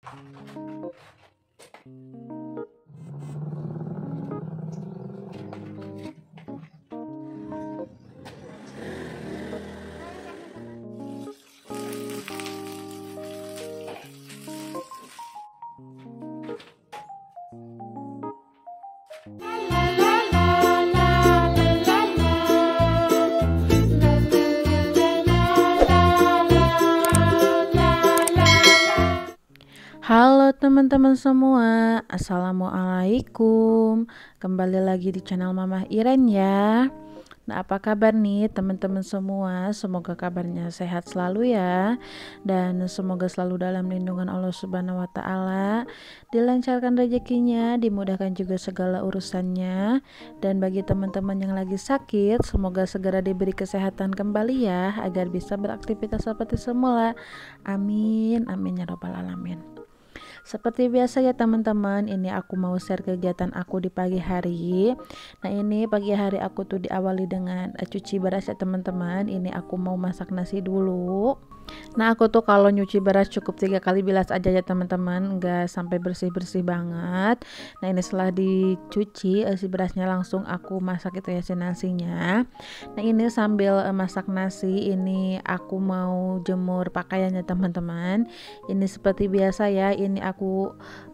Halo teman-teman semua, Assalamualaikum. Kembali lagi di channel Mamah Iren ya. Nah, apa kabar nih teman-teman semua? Semoga kabarnya sehat selalu ya. Dan semoga selalu dalam lindungan Allah Subhanahu wa taala. Dilancarkan rezekinya, dimudahkan juga segala urusannya. Dan bagi teman-teman yang lagi sakit, semoga segera diberi kesehatan kembali ya, agar bisa beraktivitas seperti semula. Amin, amin ya rabbal alamin. Seperti biasa ya teman-teman, ini aku mau share kegiatan aku di pagi hari. Nah, ini pagi hari aku tuh diawali dengan cuci beras ya teman-teman. Ini aku mau masak nasi dulu. Nah, aku tuh kalau nyuci beras cukup 3 kali bilas aja ya teman-teman, nggak sampai bersih-bersih banget. Nah, ini setelah dicuci si berasnya langsung aku masak itu ya si nasinya. Nah, ini sambil masak nasi, ini aku mau jemur pakaiannya teman-teman. Ini seperti biasa ya, ini aku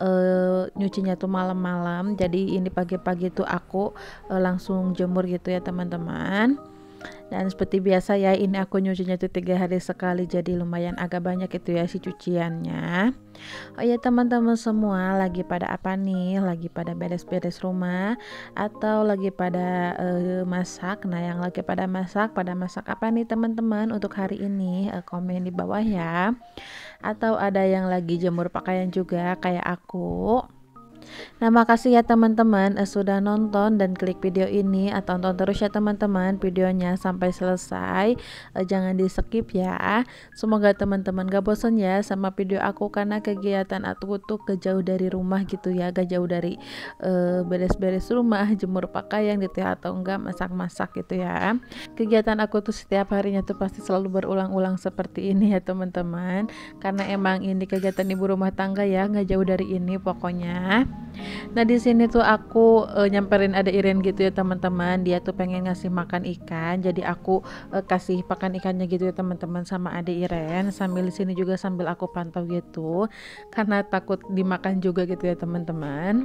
nyucinya tuh malam-malam. Jadi ini pagi-pagi tuh aku langsung jemur gitu ya teman-teman. Dan seperti biasa ya, ini aku nyucinya tuh 3 hari sekali, jadi lumayan agak banyak itu ya si cuciannya. Oh ya teman-teman semua, lagi pada apa nih? Lagi pada beres-beres rumah atau lagi pada masak? Nah, yang lagi pada masak apa nih teman-teman untuk hari ini? Komen di bawah ya. Atau ada yang lagi jemur pakaian juga kayak aku. Nah, makasih ya teman-teman sudah nonton dan klik video ini, atau tonton terus ya teman-teman videonya sampai selesai. Jangan di skip ya. Semoga teman-teman gak bosan ya sama video aku, karena kegiatan aku tuh jauh dari rumah gitu ya, gak jauh dari beres-beres rumah, jemur pakaian gitu ya, atau enggak masak-masak gitu ya. Kegiatan aku tuh setiap harinya tuh pasti selalu berulang-ulang seperti ini ya teman-teman, karena emang ini kegiatan ibu rumah tangga ya, gak jauh dari ini pokoknya. Nah, di sini tuh aku nyamperin ada Iren gitu ya teman-teman. Dia tuh pengen ngasih makan ikan. Jadi aku kasih pakan ikannya gitu ya teman-teman sama adik Iren. Sambil di sini juga sambil aku pantau gitu. Karena takut dimakan juga gitu ya teman-teman.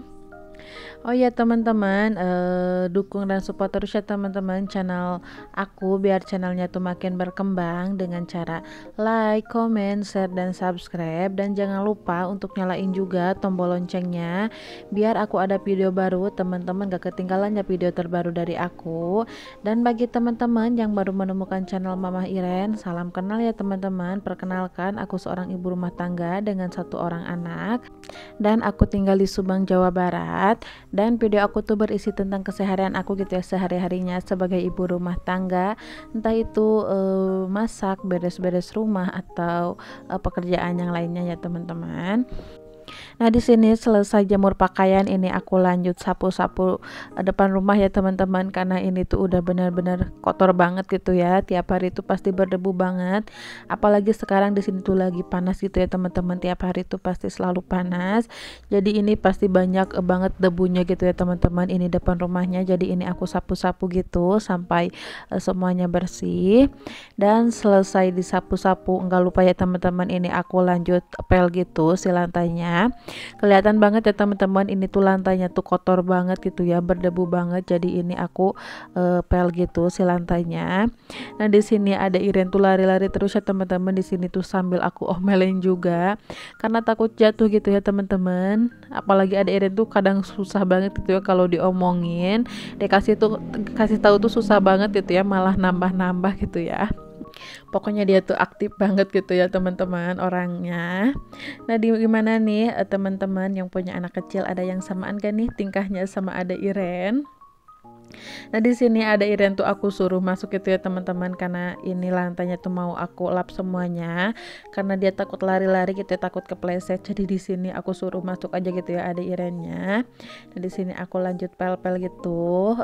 Oh ya teman-teman, dukung dan support terus ya teman-teman channel aku, biar channelnya tuh makin berkembang dengan cara like, comment, share, dan subscribe. Dan jangan lupa untuk nyalain juga tombol loncengnya, biar aku ada video baru teman-teman gak ketinggalan ya video terbaru dari aku. Dan bagi teman-teman yang baru menemukan channel Mamah Iren, salam kenal ya teman-teman. Perkenalkan, aku seorang ibu rumah tangga dengan 1 orang anak, dan aku tinggal di Subang, Jawa Barat. Dan video aku tuh berisi tentang keseharian aku gitu ya, sehari-harinya sebagai ibu rumah tangga, entah itu masak, beres-beres rumah, atau pekerjaan yang lainnya ya teman-teman. Nah, di sini selesai jemur pakaian, ini aku lanjut sapu-sapu depan rumah ya teman-teman, karena ini tuh udah benar-benar kotor banget gitu ya. Tiap hari itu pasti berdebu banget. Apalagi sekarang di sini tuh lagi panas gitu ya teman-teman. Tiap hari itu pasti selalu panas. Jadi ini pasti banyak banget debunya gitu ya teman-teman. Ini depan rumahnya. Jadi ini aku sapu-sapu gitu sampai semuanya bersih. Dan selesai disapu-sapu, enggak lupa ya teman-teman, ini aku lanjut pel gitu si lantainya. Kelihatan banget ya teman-teman, ini tuh lantainya tuh kotor banget gitu ya, berdebu banget. Jadi ini aku pel gitu si lantainya. Nah, di sini ada Iren tuh lari-lari terus ya teman-teman. Di sini tuh sambil aku omelin juga karena takut jatuh gitu ya teman-teman. Apalagi ada Iren tuh kadang susah banget gitu ya kalau diomongin. Dia kasih tahu tuh susah banget gitu ya, malah nambah-nambah gitu ya. Pokoknya dia tuh aktif banget gitu ya teman-teman orangnya. Nah, gimana nih teman-teman yang punya anak kecil, ada yang samaan kan nih tingkahnya sama ada Iren? Nah, di sini ada Iren tuh aku suruh masuk itu ya teman-teman, karena ini lantainya tuh mau aku lap semuanya, karena dia takut lari-lari gitu ya, takut kepleset. Jadi di sini aku suruh masuk aja gitu ya ada Irennya. Nah, di sini aku lanjut pel-pel gitu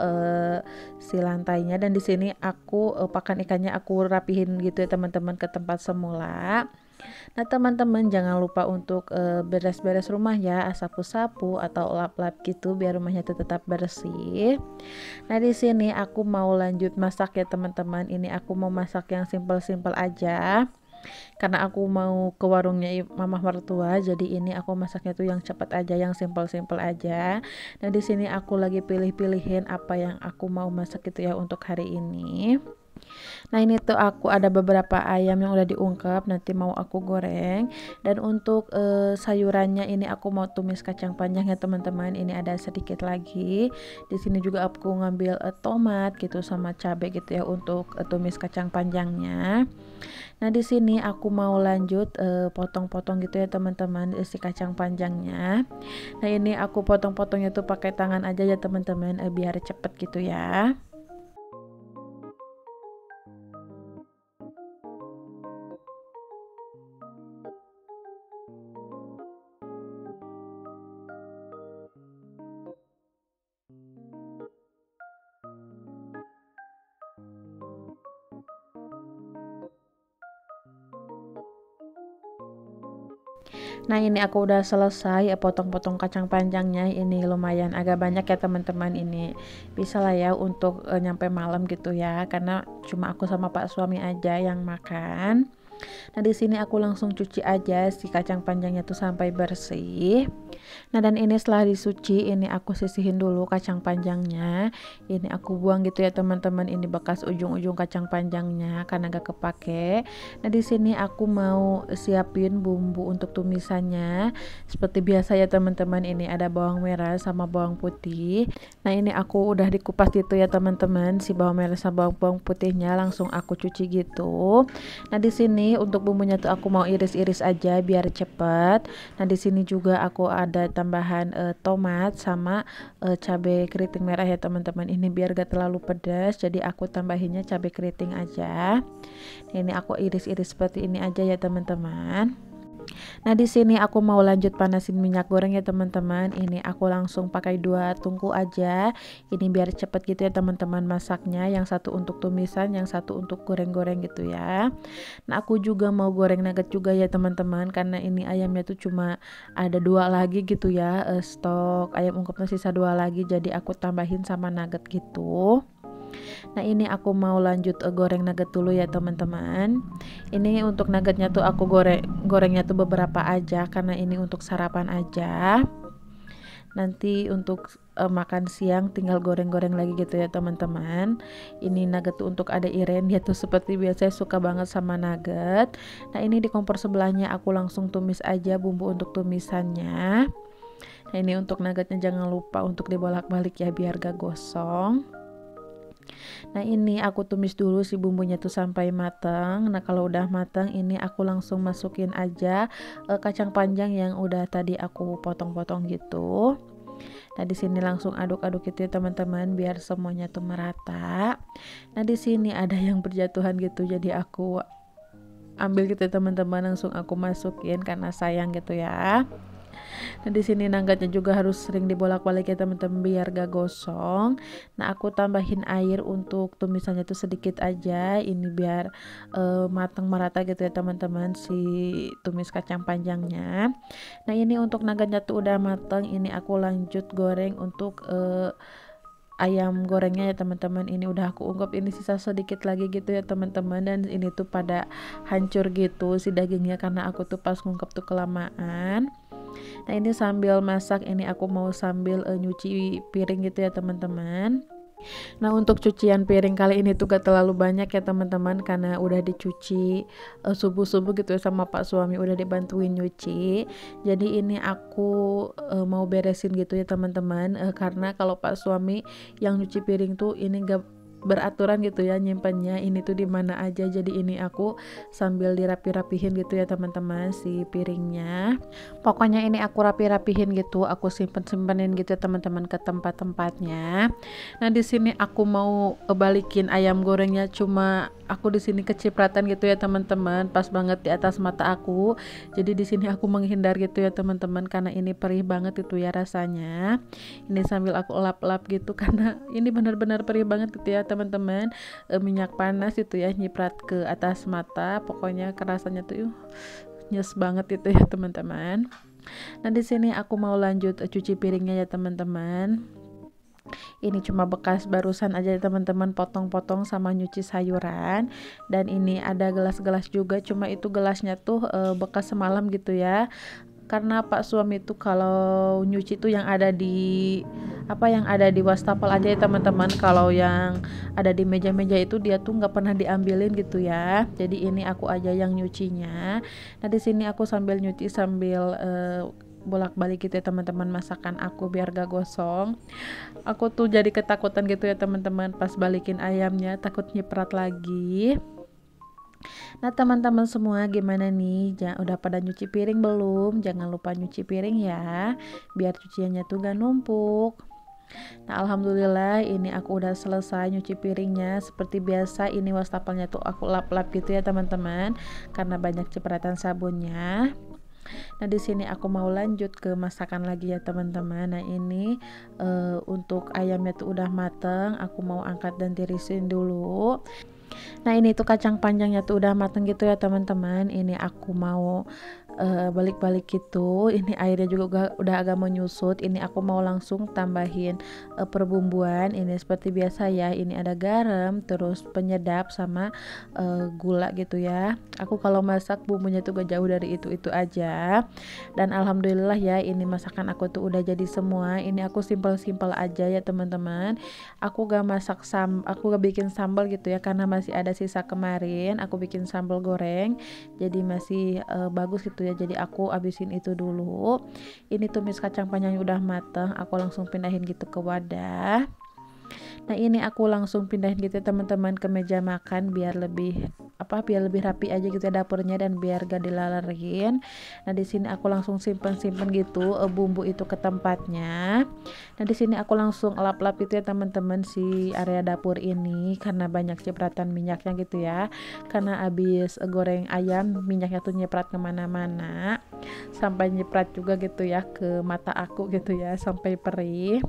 si lantainya, dan di sini aku pakan ikannya aku rapihin gitu ya teman-teman ke tempat semula. Nah, teman-teman jangan lupa untuk beres-beres rumah ya, sapu-sapu atau lap-lap gitu biar rumahnya itu tetap bersih. Nah, di sini aku mau lanjut masak ya teman-teman. Ini aku mau masak yang simpel-simpel aja. Karena aku mau ke warungnya mama mertua, jadi ini aku masaknya tuh yang cepat aja, yang simpel-simpel aja. Nah, di sini aku lagi pilih-pilihin apa yang aku mau masak gitu ya untuk hari ini. Nah, ini tuh aku ada beberapa ayam yang udah diungkep, nanti mau aku goreng. Dan untuk sayurannya ini aku mau tumis kacang panjang ya teman-teman. Ini ada sedikit lagi. Di sini juga aku ngambil tomat gitu sama cabai gitu ya untuk tumis kacang panjangnya. Nah, di sini aku mau lanjut potong-potong gitu ya teman-teman si kacang panjangnya. Nah, ini aku potong-potongnya tuh pakai tangan aja ya teman-teman biar cepet gitu ya. Nah, ini aku udah selesai potong-potong kacang panjangnya. Ini lumayan agak banyak ya teman-teman. Ini bisa lah ya untuk nyampe malam gitu ya, karena cuma aku sama Pak suami aja yang makan. Nah, di sini aku langsung cuci aja si kacang panjangnya tuh sampai bersih. Nah, dan ini setelah disuci, ini aku sisihin dulu kacang panjangnya. Ini aku buang gitu ya teman-teman. Ini bekas ujung-ujung kacang panjangnya karena gak kepake. Nah, di sini aku mau siapin bumbu untuk tumisannya. Seperti biasa ya teman-teman, ini ada bawang merah sama bawang putih. Nah, ini aku udah dikupas gitu ya teman-teman. Si bawang merah sama bawang putihnya langsung aku cuci gitu. Nah, di sini untuk bumbunya tuh aku mau iris-iris aja biar cepet. Nah, di sini juga aku ada tambahan tomat sama cabai keriting merah ya teman-teman. Ini biar gak terlalu pedas, jadi aku tambahinnya cabai keriting aja. Nah, ini aku iris-iris seperti ini aja ya teman-teman. Nah, di sini aku mau lanjut panasin minyak goreng ya teman-teman. Ini aku langsung pakai 2 tungku aja. Ini biar cepet gitu ya teman-teman masaknya. Yang satu untuk tumisan, yang satu untuk goreng-goreng gitu ya. Nah, aku juga mau goreng nugget juga ya teman-teman, karena ini ayamnya tuh cuma ada 2 lagi gitu ya. Stok ayam ungkepnya sisa 2 lagi, jadi aku tambahin sama nugget gitu. Nah, ini aku mau lanjut goreng nugget dulu ya teman-teman. Ini untuk nuggetnya tuh aku gorengnya tuh beberapa aja karena ini untuk sarapan aja. Nanti untuk makan siang tinggal goreng-goreng lagi gitu ya teman-teman. Ini nugget tuh untuk ada Iren, dia tuh seperti biasa suka banget sama nugget. Nah, ini di kompor sebelahnya aku langsung tumis aja bumbu untuk tumisannya. Nah, ini untuk nuggetnya jangan lupa untuk dibolak-balik ya biar gak gosong. Nah, ini aku tumis dulu si bumbunya tuh sampai matang. Nah, kalau udah matang ini aku langsung masukin aja kacang panjang yang udah tadi aku potong-potong gitu. Nah, di sini langsung aduk-aduk gitu ya teman-teman biar semuanya tuh merata. Nah, di sini ada yang berjatuhan gitu, jadi aku ambil gitu ya teman-teman, langsung aku masukin karena sayang gitu ya. Nah, di sini nuggetnya juga harus sering dibolak-balik ya teman-teman biar gak gosong. Nah, aku tambahin air untuk tumisannya itu sedikit aja. Ini biar matang merata gitu ya teman-teman si tumis kacang panjangnya. Nah, ini untuk nuggetnya tuh udah matang. Ini aku lanjut goreng untuk ayam gorengnya ya teman-teman. Ini udah aku ungkep, ini sisa sedikit lagi gitu ya teman-teman, dan ini tuh pada hancur gitu si dagingnya karena aku tuh pas ngungkep tuh kelamaan. Nah, ini sambil masak ini aku mau sambil nyuci piring gitu ya teman-teman. Nah, untuk cucian piring kali ini tuh gak terlalu banyak ya teman-teman karena udah dicuci subuh-subuh gitu ya sama Pak suami, udah dibantuin nyuci. Jadi ini aku mau beresin gitu ya teman-teman, karena kalau Pak suami yang nyuci piring tuh ini gak beraturan gitu ya nyimpannya ini tuh di mana aja, jadi ini aku sambil dirapi-rapihin gitu ya teman-teman si piringnya. Pokoknya ini aku rapi-rapihin gitu, aku simpen-simpenin gitu ya teman-teman ke tempat-tempatnya. Nah, di sini aku mau balikin ayam gorengnya, cuma aku di sini kecipratan gitu ya teman-teman, pas banget di atas mata aku. Jadi di sini aku menghindar gitu ya teman-teman karena ini perih banget itu ya rasanya. Ini sambil aku elap-elap gitu karena ini benar-benar perih banget gitu ya teman-teman. Minyak panas itu ya nyiprat ke atas mata, pokoknya kerasanya tuh nyes banget itu ya teman-teman. Nah di sini aku mau lanjut cuci piringnya ya teman-teman. Ini cuma bekas barusan aja ya teman-teman, potong-potong sama nyuci sayuran. Dan ini ada gelas-gelas juga, cuma itu gelasnya tuh bekas semalam gitu ya. Karena Pak suami itu kalau nyuci tuh yang ada di yang ada di wastafel aja ya teman-teman. Kalau yang ada di meja-meja itu dia tuh nggak pernah diambilin gitu ya. Jadi ini aku aja yang nyucinya. Nah di sini aku sambil nyuci sambil bolak-balik gitu ya teman-teman, masakan aku biar gak gosong. Aku tuh jadi ketakutan gitu ya teman-teman pas balikin ayamnya, takut nyiprat lagi. Nah teman-teman semua gimana nih, udah pada nyuci piring belum? Jangan lupa nyuci piring ya, biar cuciannya tuh gak numpuk. Nah alhamdulillah ini aku udah selesai nyuci piringnya. Seperti biasa ini wastafelnya tuh aku lap-lap gitu ya teman-teman, karena banyak cipratan sabunnya. Nah di sini aku mau lanjut ke masakan lagi ya teman-teman. Nah ini untuk ayamnya tuh udah mateng, aku mau angkat dan tirisin dulu. Nah ini tuh kacang panjangnya tuh udah mateng gitu ya teman-teman. Ini aku mau balik-balik gitu. Ini airnya juga udah agak menyusut. Ini aku mau langsung tambahin perbumbuan. Ini seperti biasa ya. Ini ada garam, terus penyedap sama gula gitu ya. Aku kalau masak bumbunya tuh gak jauh dari itu aja. Dan alhamdulillah ya, ini masakan aku tuh udah jadi semua. Ini aku simpel-simpel aja ya teman-teman. Aku gak bikin sambal gitu ya, karena masih ada sisa kemarin. Aku bikin sambal goreng, jadi masih bagus gitu ya. Jadi aku abisin itu dulu. Ini tumis kacang panjangnya udah mateng, aku langsung pindahin gitu ke wadah. Nah ini aku langsung pindahin gitu ya teman-teman ke meja makan, biar lebih rapi aja gitu ya dapurnya, dan biar gak dilalerin. Nah di sini aku langsung simpen gitu bumbu itu ke tempatnya. Nah di sini aku langsung lap-lap itu ya teman-teman si area dapur ini, karena banyak cipratan minyaknya gitu ya. Karena abis goreng ayam minyaknya tuh nyiprat kemana-mana, sampai nyiprat juga gitu ya ke mata aku gitu ya, sampai perih.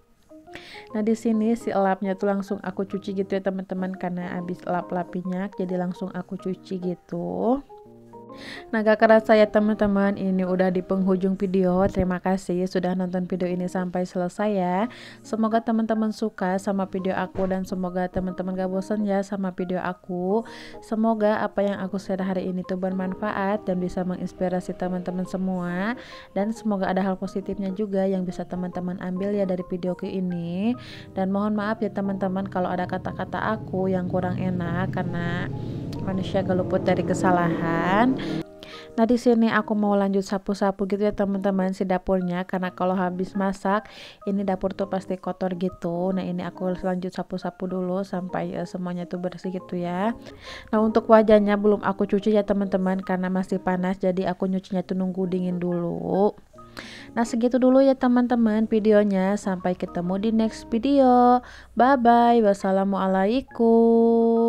Nah di sini si elapnya tuh langsung aku cuci gitu ya teman-teman, karena habis lap minyak jadi langsung aku cuci gitu. Nah gak kerasa ya teman-teman, ini udah di penghujung video. Terima kasih sudah nonton video ini sampai selesai ya. Semoga teman-teman suka sama video aku, dan semoga teman-teman gak bosan ya sama video aku. Semoga apa yang aku share hari ini tuh bermanfaat dan bisa menginspirasi teman-teman semua. Dan semoga ada hal positifnya juga yang bisa teman-teman ambil ya dari videoku ini. Dan mohon maaf ya teman-teman kalau ada kata-kata aku yang kurang enak, karena manusia gak luput dari kesalahan. Nah di sini aku mau lanjut sapu-sapu gitu ya teman-teman si dapurnya, karena kalau habis masak ini dapur tuh pasti kotor gitu. Nah ini aku lanjut sapu-sapu dulu sampai semuanya tuh bersih gitu ya. Nah untuk wajahnya belum aku cuci ya teman-teman, karena masih panas, jadi aku nyucinya tuh nunggu dingin dulu. Nah segitu dulu ya teman-teman videonya, sampai ketemu di next video. Bye bye, wassalamualaikum.